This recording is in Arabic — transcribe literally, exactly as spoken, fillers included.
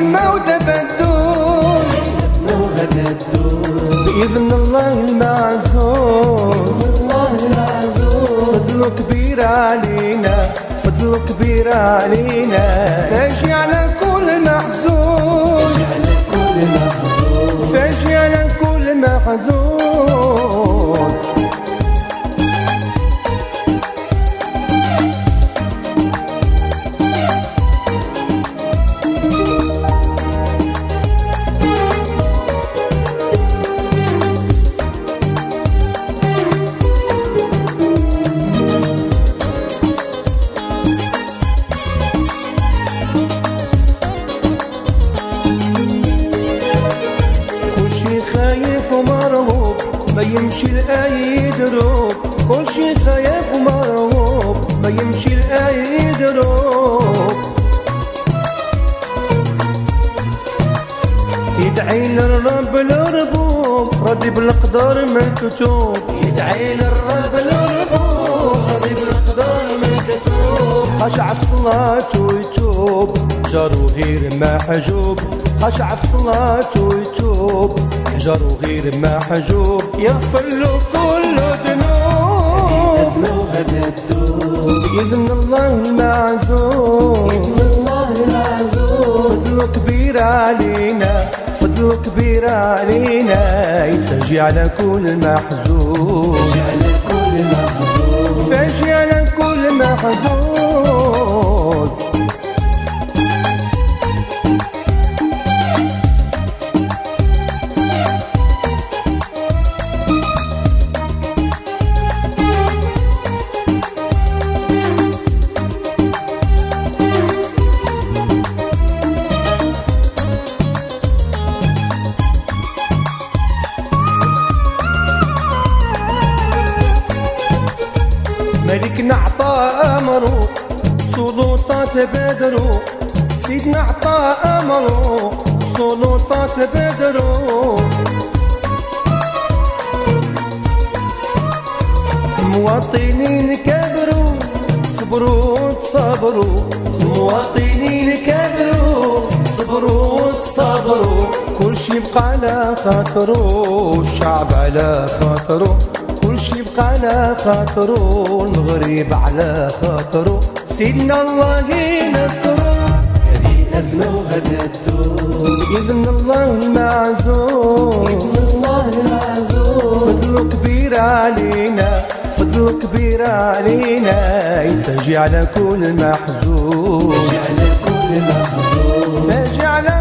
أزمة وتبدل، بإذن الله المعزوز، فضله كبير علينا، فضله كبير علينا، فاجي على كل محزون، فاجي على كل محزون. خايف ومرعوب ما يمشي لأي دروب، كل شي خايف ومرعوب ما يمشي لأي دروب. يدعي للرب الربوب راضي بالقدر مكتوب، يدعي للرب الربوب راضي بالقدر مكتوب. خشع في صلاته ويتوب جارو غير محجوب، خشع في صلاته ويتوب جارو غير محجوب، يغفر له كل ذنوب، أزمة وتبدل، بإذن الله المعزوز، فضله كبير علينا، فضله كبير علينا، يفاجي على كل محزون، فاجي على كل محزون. ملكنا عطا أمره سلطات بدرو، سيدنا عطا أمره سلطات بدرو. مواطنين كبروا صبروا تصبروا، مواطنين كبروا صبروا تصبروا، كل شي بقى على خاطرو، الشعب على خاطرو، كل شي بقى على خاطرو، الغريب على خاطرو، سيدنا الله ينصرو. هذه أزمة وهتدور بإذن الله المعزوز، فضله كبير علينا، فضله كبير علينا، يفاجي على كل محزون، فاجي على